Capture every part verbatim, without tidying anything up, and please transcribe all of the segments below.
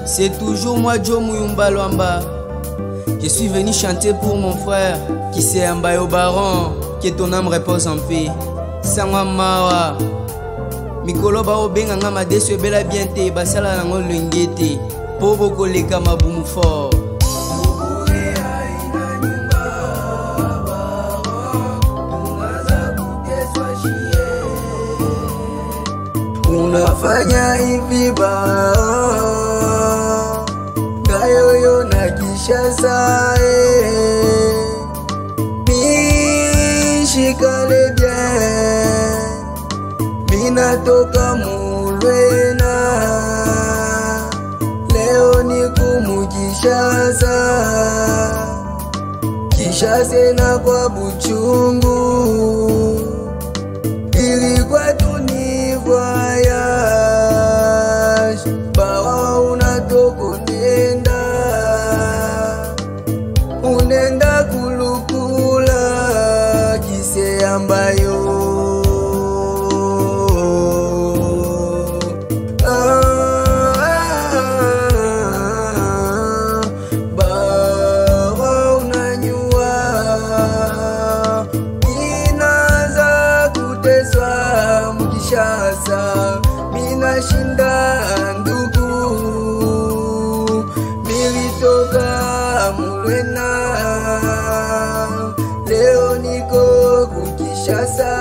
C'est toujours moi, Joe Muyumba Luamba. Je suis venu chanter pour mon frère qui s'est embaillé au baron. Que ton âme repose en paix. Sangwa mawa mikolo ba obenga nga madeso ebela bien te basala nango lengete po bokoleka mabumu fort. Unafanya hivi ba gayoyo na Kinshasa eh. Mishikale bien minatoka Mulwena leo niko mu Kinshasa Kinshasa na kwa buchungu ilikuwa tuni voyage bawa unatoko nenda unenda kulukula kise ambayo mina shinda ndugu militoka Mulwena leo niko Kinshasa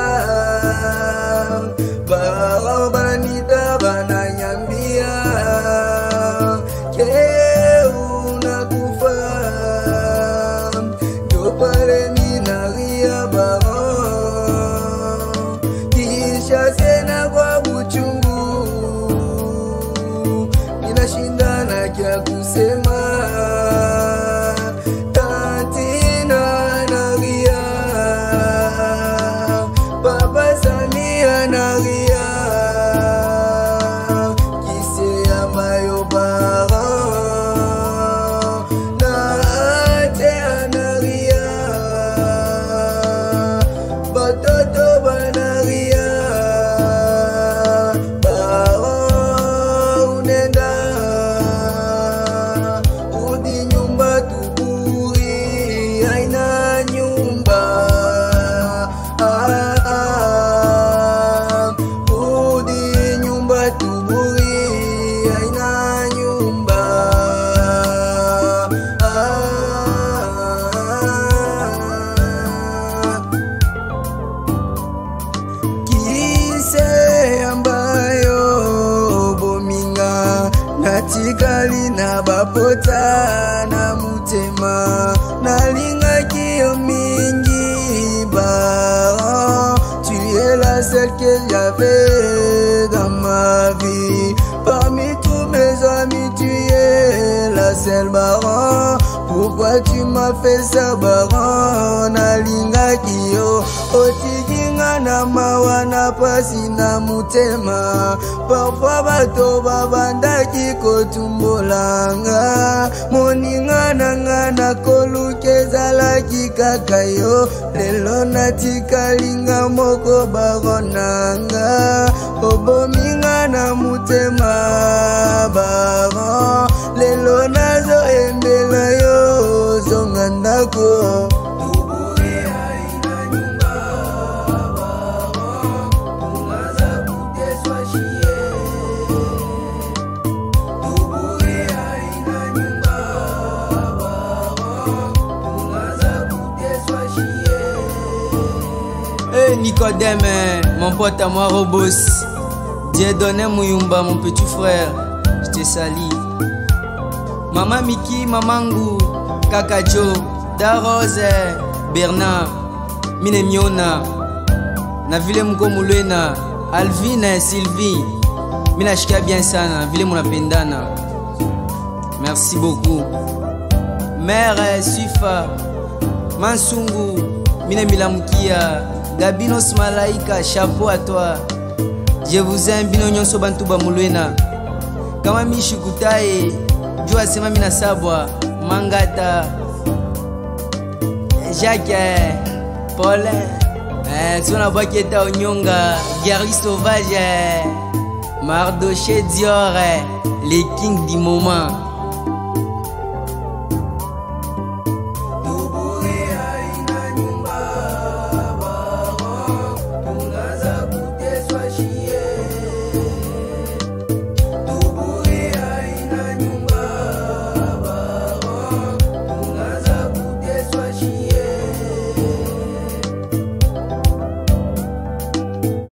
bara banita bananyambia ke unakufa ndo pale minaria bara Kinshasa na kwa buchungu minashindana kia kusema Tantina naria Baba Samia naria kise amayo bara na ate anaria batoto banaria Natikali na bapota na mutema nalinga kiyo mingi ba tu es la seule que j'avais dans ma vie parmi tous mes amis tu es la seule baron pourquoi tu m'as fait ça baron nalinga kiyo otikinga na mawa na pasi na mutema parfois bato babandaki kotumbolanga moninga nanga na koluka ezalaki kaka yo lelo natikalinga moko baronanga obominga na mutema baron lelo nazoyembela yo zonga ndako Nicodème, mon pote à moi Robos, Dieudonné Muyumba, mon petit frère, je te salue. Maman Miki, Mamangu, Kakajo, Darose, Bernard, Minemiona, Navile Mko Mulwena, Alvine, Sylvie, Minashika bien sana, Vile Munapendana. Merci beaucoup. Mère Sufa, Mansungu, Minemilamukia, Gabinos Malaika, chapeau à toi. Je vous aime, Bino Nyonso Bantuba Mulwena. Kama Mishukutae, Jua Sema Mina Sabwa, Mangata, Jacques, Paul, eh, Sona Baketa Onyonga, Gary Sauvage, Mardoché Dior, les kings du moment.